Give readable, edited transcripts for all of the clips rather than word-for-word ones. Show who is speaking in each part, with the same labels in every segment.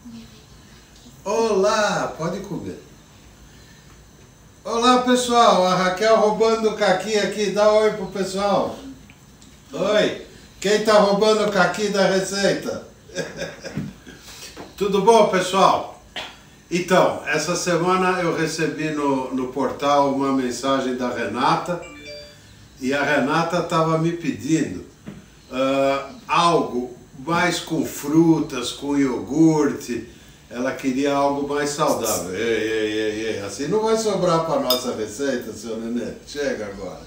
Speaker 1: Olá, pode comer. Olá pessoal, a Raquel roubando o caqui aqui, dá oi pro pessoal. Oi, quem tá roubando o caqui da receita? Tudo bom pessoal? Então, essa semana eu recebi no portal uma mensagem da Renata e a Renata estava me pedindo algo mais com frutas, com iogurte. Ela queria algo mais saudável. Ei, assim não vai sobrar para nossa receita, seu nenê. Chega agora.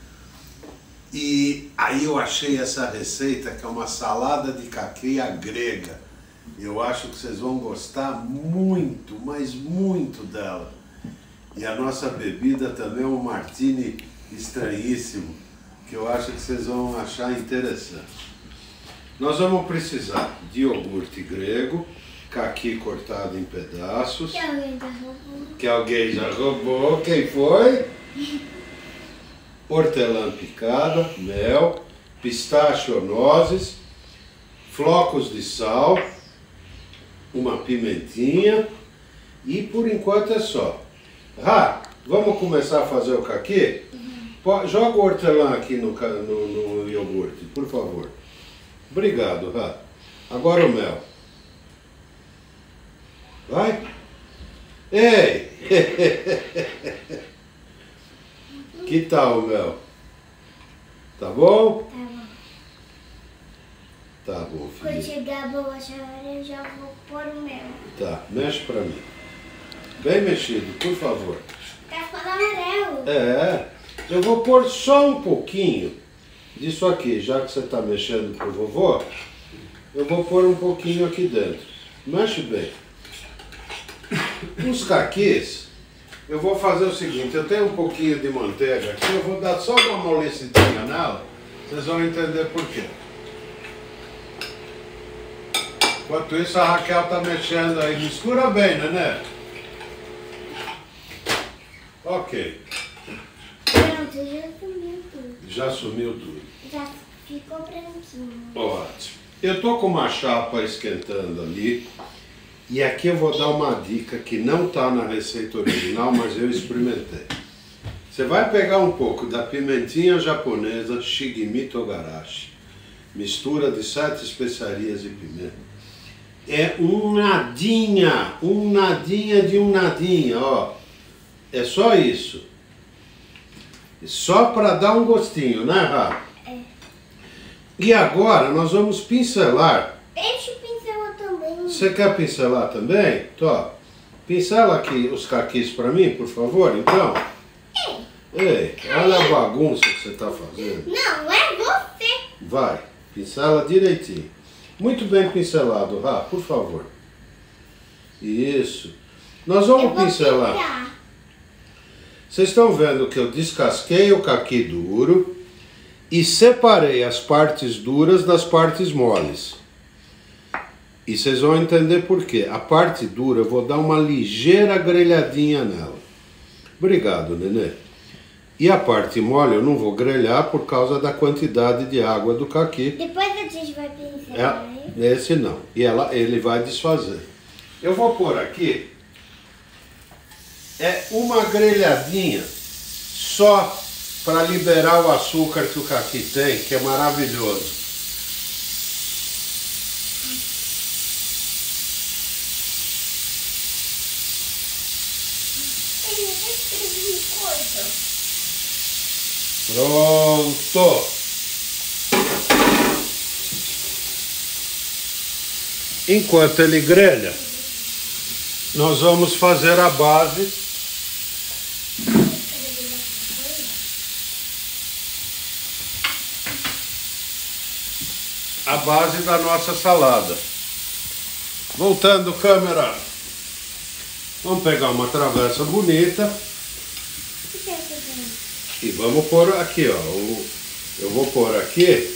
Speaker 1: E aí eu achei essa receita que é uma salada de caqui grega. Eu acho que vocês vão gostar muito, mas muito dela. E a nossa bebida também é um martini estranhíssimo, que eu acho que vocês vão achar interessante. Nós vamos precisar de iogurte grego, caqui cortado em pedaços.
Speaker 2: Que alguém já roubou.
Speaker 1: Que alguém já roubou. Quem foi? Hortelã picada, mel, pistache ou nozes, flocos de sal, uma pimentinha e por enquanto é só. Vamos começar a fazer o caqui? Joga o hortelã aqui no iogurte, por favor. Obrigado, Agora o mel. Vai? Ei! Que tal o mel? Tá bom? Tá bom, filho.
Speaker 2: Quando chegar a bolacha, eu já vou pôr o mel.
Speaker 1: Tá, mexe pra mim. Bem mexido, por favor.
Speaker 2: Tá ficando amarelo.
Speaker 1: Eu vou pôr só um pouquinho disso aqui, já que você tá mexendo pro vovô, eu vou pôr um pouquinho aqui dentro. Mexe bem. Os caquis, eu vou fazer o seguinte, eu tenho um pouquinho de manteiga aqui, eu vou dar só uma molecidinha nela, vocês vão entender por quê. Enquanto isso a Raquel tá mexendo aí, mistura bem, né? Ok.
Speaker 2: Pronto, já sumiu tudo.
Speaker 1: Já sumiu tudo.
Speaker 2: Já ficou branquinho.
Speaker 1: Ótimo. Eu tô com uma chapa esquentando ali. E aqui eu vou dar uma dica que não está na receita original, mas eu experimentei. Você vai pegar um pouco da pimentinha japonesa Shigimi Togarashi, mistura de 7 especiarias e pimenta. É um nadinha de um nadinha, ó. É só isso. Só para dar um gostinho, né, Rá?
Speaker 2: É.
Speaker 1: E agora nós vamos pincelar.
Speaker 2: Deixa eu pincelar também.
Speaker 1: Você quer pincelar também? Tó, pincela aqui os caquis para mim, por favor, então. Ei, olha a bagunça que você está fazendo.
Speaker 2: Não, é você.
Speaker 1: Vai, pincela direitinho. Muito bem pincelado, Rá, por favor. Isso. Nós vamos pincelar.
Speaker 2: Pintar.
Speaker 1: Vocês estão vendo que eu descasquei o caqui duro e separei as partes duras das partes moles. E vocês vão entender por quê. A parte dura eu vou dar uma ligeira grelhadinha nela. Obrigado, nenê. E a parte mole eu não vou grelhar por causa da quantidade de água do caqui.
Speaker 2: Depois a gente vai pincelar.
Speaker 1: Esse não. E ele vai desfazer. Eu vou pôr aqui uma grelhadinha só para liberar o açúcar que o caqui tem, que é maravilhoso. Pronto! Enquanto ele grelha, nós vamos fazer a base. A base da nossa salada. Voltando, câmera. Vamos pegar uma travessa bonita. E vamos pôr aqui, ó. Eu vou pôr aqui.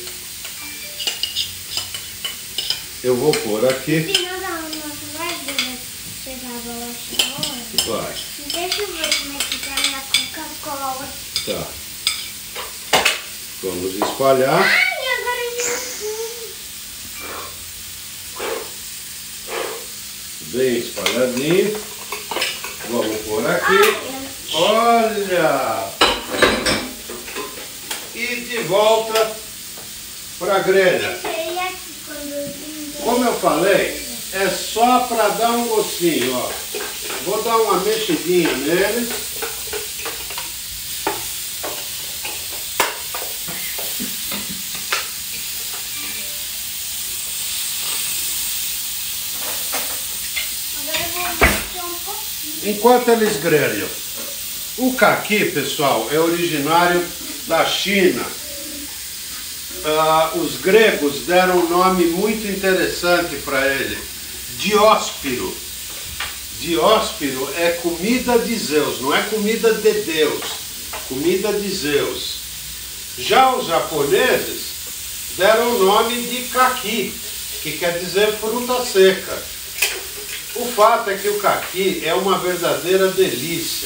Speaker 2: Senão a nossa vai chegar a bolacha na hora.
Speaker 1: Vai.
Speaker 2: Deixa eu ver como é que tá na Coca-Cola.
Speaker 1: Tá. Vamos espalhar.
Speaker 2: Ai, agora eu já sei.
Speaker 1: bem espalhadinho. Vamos pôr aqui. Olha! E de volta para a grelha. Como eu falei, é só para dar um gostinho, ó. Vou dar uma mexidinha neles. Enquanto eles grelham. O caqui, pessoal, é originário da China. Os gregos deram um nome muito interessante para ele. Dióspiro. Dióspiro é comida de Zeus, não é comida de Deus. Comida de Zeus. Já os japoneses deram o nome de caqui, que quer dizer fruta seca. O fato é que o caqui é uma verdadeira delícia.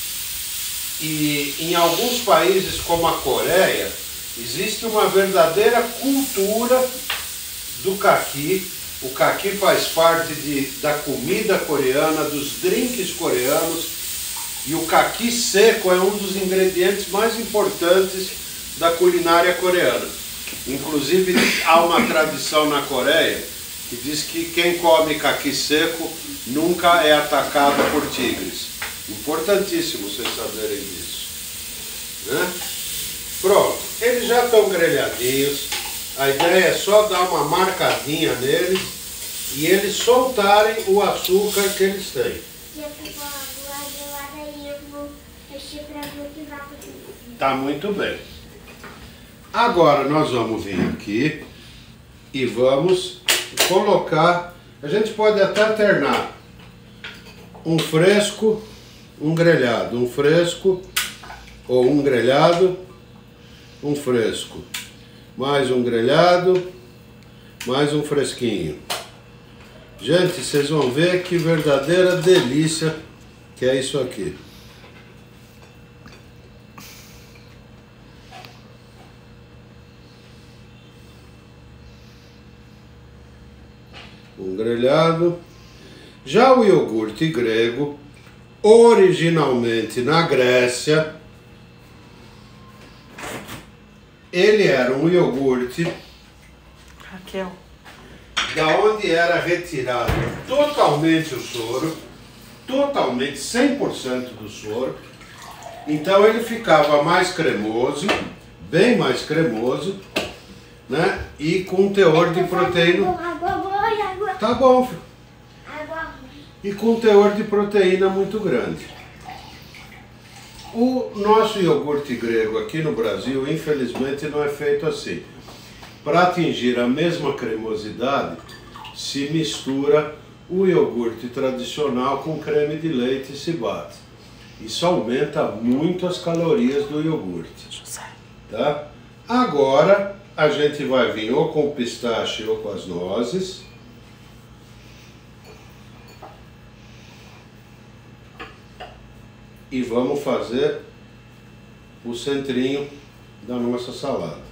Speaker 1: E em alguns países como a Coreia, existe uma verdadeira cultura do caqui. O caqui faz parte da comida coreana, dos drinks coreanos. E o caqui seco é um dos ingredientes mais importantes da culinária coreana. Inclusive, há uma tradição na Coreia que diz que quem come caqui seco nunca é atacado por tigres. Importantíssimo vocês saberem disso. Né? Pronto, eles já estão grelhadinhos. A ideia é só dar uma marcadinha neles e eles soltarem o açúcar que eles têm. Tá muito bem. Agora nós vamos vir aqui e vamos colocar, a gente pode até alternar um fresco, um grelhado, um fresco ou um grelhado, um fresco, mais um grelhado, mais um fresquinho. Gente, vocês vão ver que verdadeira delícia que é isso aqui. Um grelhado. Já o iogurte grego, originalmente na Grécia, ele era um iogurte
Speaker 3: Raquel,
Speaker 1: da onde era retirado totalmente o soro, totalmente 100% do soro. Então ele ficava mais cremoso, bem mais cremoso, né? E com teor de proteína. Tá bom, filho. E com teor de proteína muito grande. O nosso iogurte grego aqui no Brasil, infelizmente, não é feito assim. Para atingir a mesma cremosidade, se mistura o iogurte tradicional com creme de leite e se bate. Isso aumenta muito as calorias do iogurte. Tá? Agora a gente vai vir ou com o pistache ou com as nozes. E vamos fazer o centrinho da nossa salada.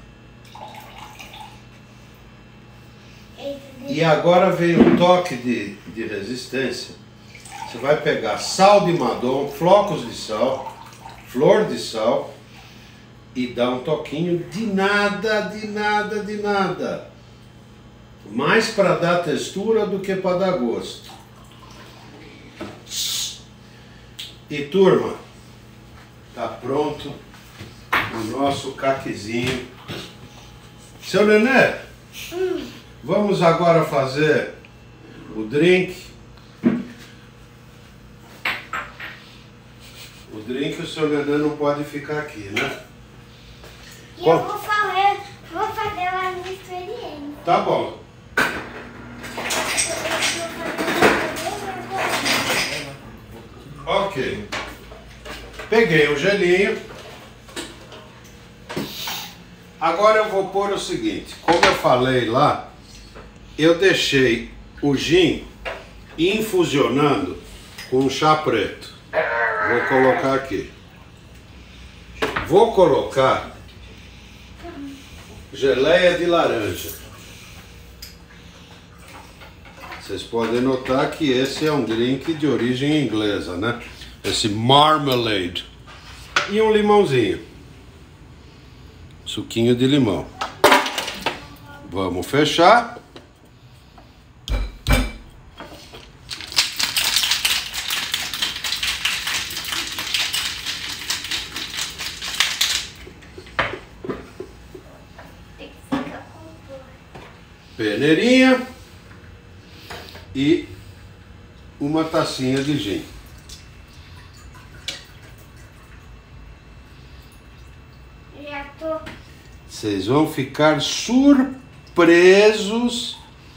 Speaker 1: E agora vem um toque de resistência. Você vai pegar sal de Madon, flocos de sal, flor de sal e dar um toquinho de nada, de nada, de nada. Mais para dar textura do que para dar gosto. E turma, tá pronto o nosso caquizinho. Seu Nené, vamos agora fazer o drink. O drink o seu Nené não pode ficar aqui, né?
Speaker 2: E eu vou fazer a minha experiência.
Speaker 1: Tá bom. Ok. Peguei o gelinho. Agora eu vou pôr o seguinte. Como eu falei lá, eu deixei o gin infusionando com chá preto. Vou colocar aqui. Vou colocar geleia de laranja. Vocês podem notar que esse é um drink de origem inglesa, né? Esse marmalade. E um limãozinho. Suquinho de limão. Vamos fechar. Peneirinha e uma tacinha de gin.
Speaker 2: Já tô.
Speaker 1: Vocês vão ficar surpresos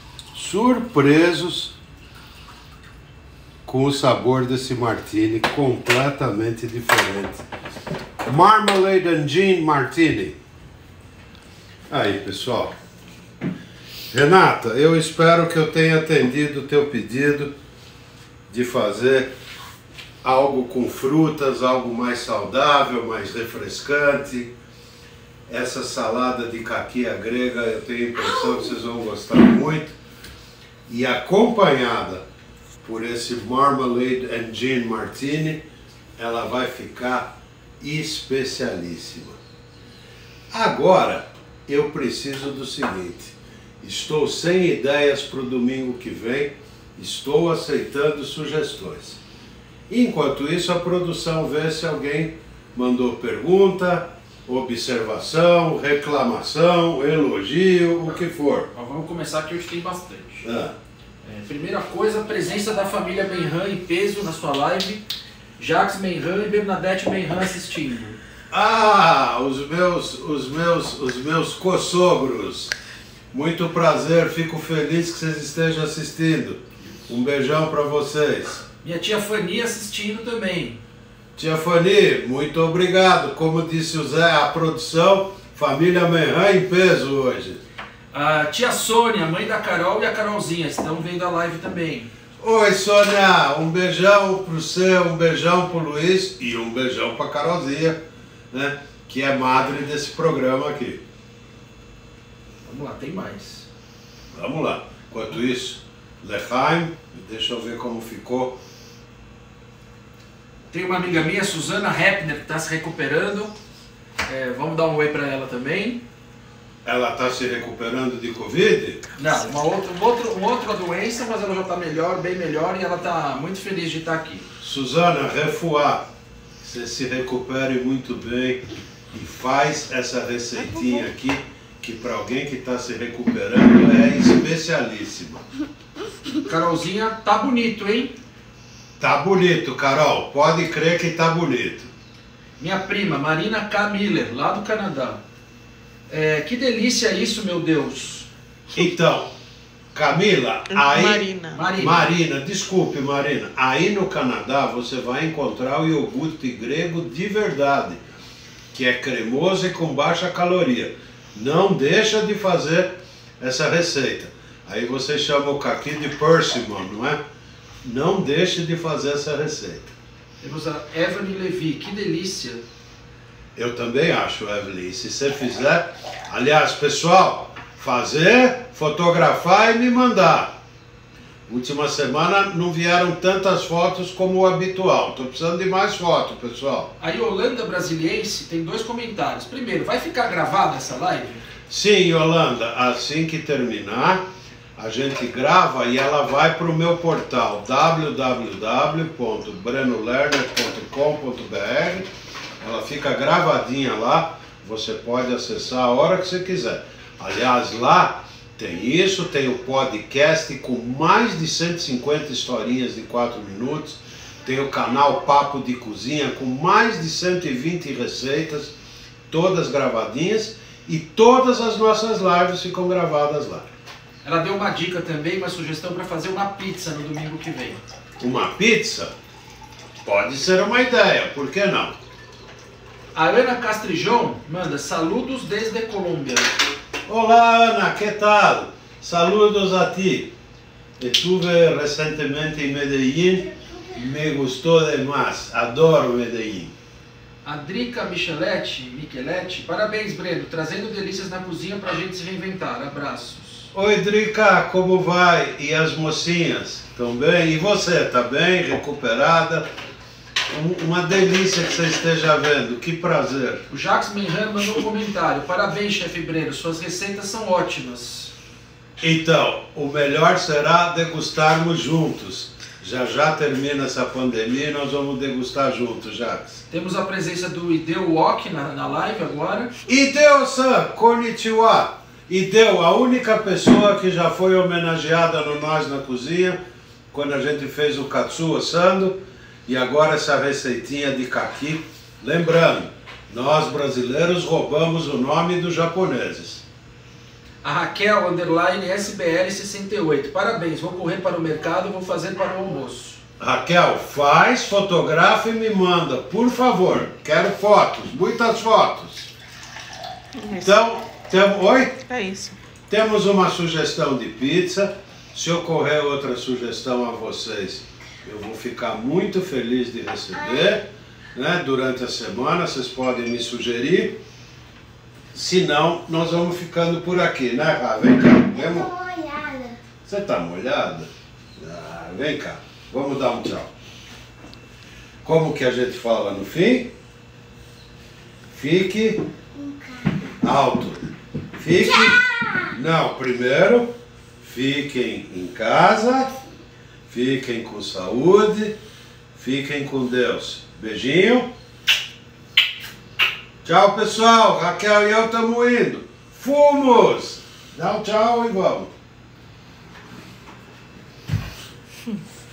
Speaker 1: com o sabor desse martini completamente diferente. Marmalade and Gin Martini. Aí, pessoal. Renata, eu espero que eu tenha atendido o teu pedido de fazer algo com frutas, algo mais saudável, mais refrescante. Essa salada de caquia grega, eu tenho a impressão que vocês vão gostar muito. E acompanhada por esse Marmalade and Gin Martini, ela vai ficar especialíssima. Agora, eu preciso do seguinte. Estou sem ideias para o domingo que vem, estou aceitando sugestões. Enquanto isso, a produção vê se alguém mandou pergunta, observação, reclamação, elogio, o que for.
Speaker 4: Vamos começar que hoje tem bastante.
Speaker 1: Ah.
Speaker 4: Primeira coisa, a presença da família Menran em peso na sua live. Jacques Menran e Bernadette Menran assistindo.
Speaker 1: Ah, os meus co-sogros. Muito prazer, fico feliz que vocês estejam assistindo. Um beijão para vocês.
Speaker 4: Minha tia Fanny assistindo também.
Speaker 1: Tia Fanny, muito obrigado. Como disse o Zé, a produção, família Menran em peso hoje.
Speaker 4: A tia Sônia, mãe da Carol e a Carolzinha, estão vendo a live também.
Speaker 1: Oi, Sônia, um beijão pro você, um beijão pro Luiz e um beijão pra Carolzinha, né? Que é madre desse programa aqui.
Speaker 4: Vamos lá, tem mais.
Speaker 1: Vamos lá. Enquanto isso, Lechaim, deixa eu ver como ficou.
Speaker 4: Tem uma amiga minha, Suzana Heppner, que está se recuperando. Vamos dar um oi para ela também.
Speaker 1: Ela está se recuperando de Covid?
Speaker 4: Não, uma outra doença, mas ela já está melhor, bem melhor, e ela está muito feliz de estar aqui.
Speaker 1: Suzana, refuá. Você se recupere muito bem e faz essa receitinha aqui, que para alguém que está se recuperando é especialíssima.
Speaker 4: Carolzinha, tá bonito, hein?
Speaker 1: Tá bonito, Carol. Pode crer que tá bonito.
Speaker 4: Minha prima, Marina K. Miller, lá do Canadá. Que delícia isso, meu Deus.
Speaker 1: Então, Camila, aí...
Speaker 3: Marina.
Speaker 1: Desculpe, Marina. Aí no Canadá você vai encontrar o iogurte grego de verdade, que é cremoso e com baixa caloria. Não deixa de fazer essa receita. Aí você chama o caqui de persimmon, não é? Não deixe de fazer essa receita.
Speaker 4: Temos a Evelyn Levi, que delícia.
Speaker 1: Eu também acho, Evelyn. Se você fizer, aliás, pessoal, fazer, fotografar e me mandar. Última semana não vieram tantas fotos como o habitual. Estou precisando de mais fotos, pessoal.
Speaker 4: A Yolanda Brasiliense tem 2 comentários. Primeiro, vai ficar gravada essa live?
Speaker 1: Sim, Yolanda, assim que terminar, a gente grava e ela vai para o meu portal www.brenolerner.com.br. Ela fica gravadinha lá, você pode acessar a hora que você quiser. Aliás, lá tem isso, tem o podcast com mais de 150 historinhas de 4 minutos, tem o canal Papo de Cozinha com mais de 120 receitas, todas gravadinhas, e todas as nossas lives ficam gravadas lá.
Speaker 4: Ela deu uma dica também, uma sugestão para fazer uma pizza no domingo que vem.
Speaker 1: Uma pizza? Pode ser uma ideia, por que não?
Speaker 4: A Ana Castrijon manda saludos desde Colômbia.
Speaker 1: Olá, Ana, que tal? Saludos a ti. Estuve recentemente em Medellín, me gostou demais, adoro Medellín.
Speaker 4: A Drica Micheletti, parabéns, Breno, trazendo delícias na cozinha pra gente se reinventar. Abraços.
Speaker 1: Oi, Drica, como vai? E as mocinhas? Estão bem? E você, tá bem? Recuperada? Uma delícia que você esteja vendo, que prazer.
Speaker 4: O Jacques Menran mandou um comentário. Parabéns, chefe Breno, suas receitas são ótimas.
Speaker 1: Então, o melhor será degustarmos juntos. Já já termina essa pandemia e nós vamos degustar juntos, Jacques.
Speaker 4: Temos a presença do Ideu Wok na live agora.
Speaker 1: Ideu-san, konnichiwa. Ideu, a única pessoa que já foi homenageada no Nós na Cozinha, quando a gente fez o katsu assando, e agora essa receitinha de caqui. Lembrando, nós brasileiros roubamos o nome dos japoneses.
Speaker 4: A Raquel, underline SBL68. Parabéns, vou correr para o mercado, vou fazer para o almoço.
Speaker 1: Raquel, faz, fotografa e me manda, por favor. Quero fotos, muitas fotos. Então, oi?
Speaker 3: É isso.
Speaker 1: Temos uma sugestão de pizza. Se ocorrer outra sugestão a vocês, eu vou ficar muito feliz de receber, né? Durante a semana, vocês podem me sugerir. Se não, nós vamos ficando por aqui, né, Rá? Vem cá.
Speaker 2: Eu tô molhada.
Speaker 1: Você tá molhada? Ah, vem cá. Vamos dar um tchau. Como que a gente fala no fim? Fique alto. Fique... Não, primeiro, fiquem em casa, fiquem com saúde, fiquem com Deus. Beijinho. Tchau, pessoal. Raquel e eu estamos indo. Fomos! Dá um tchau e vamos.